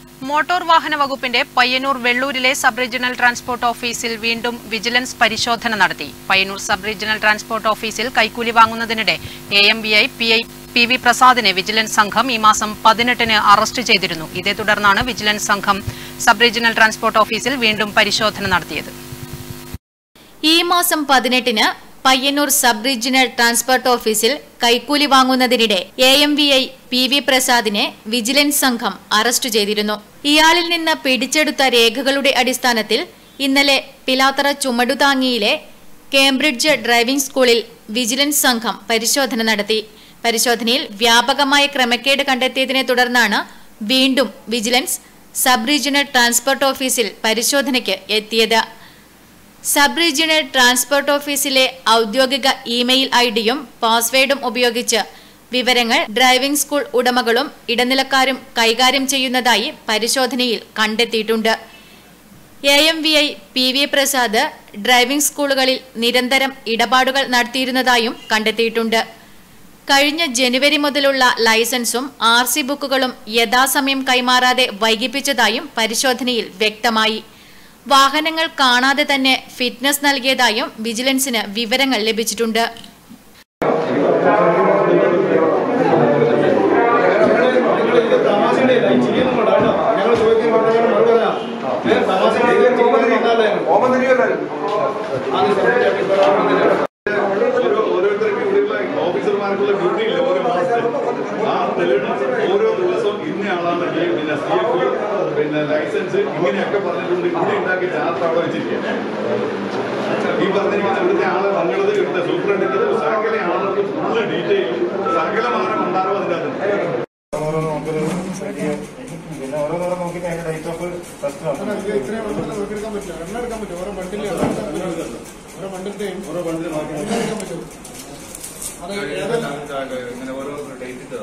Motor വാഹന വകുപ്പിന്റെ പയ്യന്നൂർ വെള്ളൂരിലെ സബ് റീജിയണൽ ട്രാൻസ്പോർട്ട് ഓഫീസിൽ വീണ്ടും വിജിലൻസ് പരിശോധന നടത്തി. പയ്യന്നൂർ സബ് റീജിയണൽ ട്രാൻസ്പോർട്ട് ഓഫീസിൽ കൈക്കൂലി വാങ്ങുന്നതിനിടെ AMVI PV പ്രസാദിനെ വിജിലൻസ് സംഘം ഈ മാസം 18-ന് അറസ്റ്റ് ചെയ്തിരുന്നു. ഇതേ തുടർന്നാണ് വിജിലൻസ് സംഘം സബ് റീജിയണൽ ട്രാൻസ്പോർട്ട് ഓഫീസിൽ വീണ്ടും പരിശോധന നടത്തിയത്. ഈ മാസം 18-ന് പയ്യന്നൂർ സബ് റീജിയണൽ ട്രാൻസ്പോർട്ട് ഓഫീസിൽ കൈക്കൂലി വാങ്ങുന്നതിനിടെ AMVI PV പ്രസാദിനെ വിജിലൻസ് സംഘം അറസ്റ്റ് ചെയ്തിരുന്നു. ഇയാളിൽ നിന്ന് പിടിച്ചെടുത്ത രേഖകളുടെ അടിസ്ഥാനത്തിൽ ഇന്നലെ പിലാത്തറ ചുമടുതാങ്ങിയിലെ കേംബ്രിഡ്ജ് ഡ്രൈവിംഗ് സ്കൂളിൽ വിജിലൻസ് സംഘം പരിശോധന നടത്തി. പരിശോധനയിൽ വ്യാപകമായ ക്രമക്കേട് കണ്ടെത്തിയതിനെ തുടർന്നാണ് വീണ്ടും വിജിലൻസ് സബ് റീജിയണൽ ട്രാൻസ്പോർട്ട് ഓഫീസിൽ പരിശോധനയ്ക്ക് എത്തിയത്. സബ് റീജിയണൽ ട്രാൻസ്പോർട്ട് ഓഫീസിലെ ഔദ്യോഗിക ഇമെയിൽ ഐഡിയും പാസ്വേഡും ഉപയോഗിച്ച് വിവരങ്ങൾ ഡ്രൈവിംഗ് സ്കൂൾ ഉടമകളും ഇടനിലക്കാരും കൈകാര്യം ചെയ്യുന്നതായി പരിശോധനയിൽ കണ്ടെത്തിയിട്ടുണ്ട്. AMVI PV പ്രസാദ് ഡ്രൈവിംഗ് സ്കൂളുകളിൽ നിരന്തരം ഇടപാടുകൾ നടത്തിയിരുന്നതായും കണ്ടെത്തിയിട്ടുണ്ട്. കഴിഞ്ഞ ജനുവരി മുതലുള്ള ലൈസൻസും RC ബുക്കുകളും യഥാസമയം കൈമാറാതെ വൈകിപ്പിച്ചതായും പരിശോധനയിൽ വ്യക്തമായി. വാഹനങ്ങൾ കാണാതെ തന്നെ ഫിറ്റ്നസ് നൽകിയതായും വിജിലൻസിന് വിവരങ്ങൾ ലഭിച്ചിട്ടുണ്ട്. ഓരോ ദിവസവും ഇന്നയാളാണ് ലൈസൻസ് ഇങ്ങനെയൊക്കെ പറഞ്ഞിട്ടുണ്ട്. ഇവിടെ ഉണ്ടാക്കി ചാർട്ട് അവിടെ വെച്ചിരിക്കുക. ഈ പറഞ്ഞിരിക്കുന്ന ഇവിടുത്തെ ആള് നിങ്ങളത് ഇവിടുത്തെ സൂപ്രണ്ടിന്റെ സകല ആളുകൾക്ക് ഫുള്ള് ഡീറ്റെയിൽ സകലമാനം ഉണ്ടാകും. അതിനകത്ത് പിന്നെ ഓരോന്നോടെ നോക്കിയിട്ട് അതിന്റെ ഡേറ്റ് ഓഫ് ഫസ്റ്റ് നോക്കിയെടുക്കാൻ പറ്റില്ല. എണ്ണ എടുക്കാൻ പറ്റും. ഓരോ ബണ്ടിൽ ഓരോ ബണ്ടിന്റെയും ഓരോ ബണ്ടിൽ നോക്കി എടുക്കാൻ പറ്റും. ഇങ്ങനെ ഓരോ ഡേറ്റ്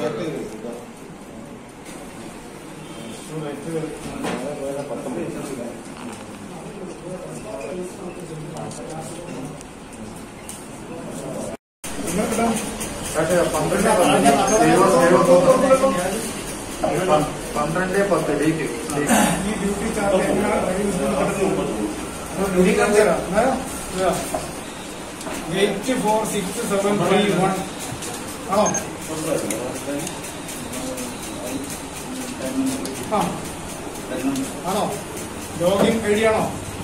ആണോ ലോഗിൻ ഐഡി ആണോ?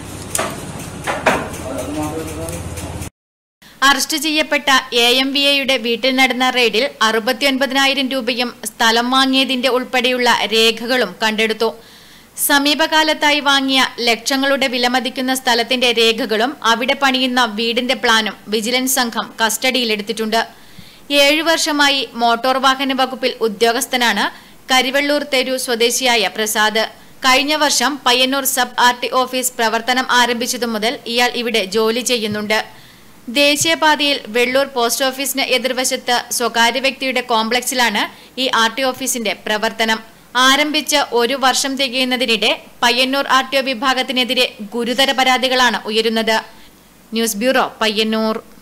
അറസ്റ്റ് ചെയ്യപ്പെട്ട AMVIയുടെ വീട്ടിൽ നടന്ന റെയ്ഡിൽ 69,000 രൂപയും സ്ഥലം വാങ്ങിയതിന്റെ ഉൾപ്പെടെയുള്ള രേഖകളും കണ്ടെടുത്തു. സമീപകാലത്തായി വാങ്ങിയ ലക്ഷങ്ങളുടെ വിലമതിക്കുന്ന സ്ഥലത്തിന്റെ രേഖകളും അവിടെ പണിയുന്ന വീടിന്റെ പ്ലാനും വിജിലൻസ് സംഘം കസ്റ്റഡിയിലെടുത്തിട്ടുണ്ട്. 7 വർഷമായി മോട്ടോർ വാഹന വകുപ്പിൽ ഉദ്യോഗസ്ഥനാണ് കരിവെള്ളൂർ തെരു സ്വദേശിയായ പ്രസാദ്. കഴിഞ്ഞ വർഷം പയ്യന്നൂർ സബ് RT ഓഫീസ് പ്രവർത്തനം ആരംഭിച്ചതു മുതൽ ഇയാൾ ഇവിടെ ജോലി ചെയ്യുന്നുണ്ട്. ദേശീയപാതയിൽ വെള്ളൂർ പോസ്റ്റ് ഓഫീസിന് എതിർവശത്ത് സ്വകാര്യ വ്യക്തിയുടെ കോംപ്ലക്സിലാണ് ഈ RT ഓഫീസിന്റെ പ്രവർത്തനം. ആരംഭിച്ച് 1 വർഷം തികയുന്നതിനിടെ പയ്യന്നൂർ RTO വിഭാഗത്തിനെതിരെ ഗുരുതര പരാതികളാണ് ഉയരുന്നത്. News bureau, Payyanur.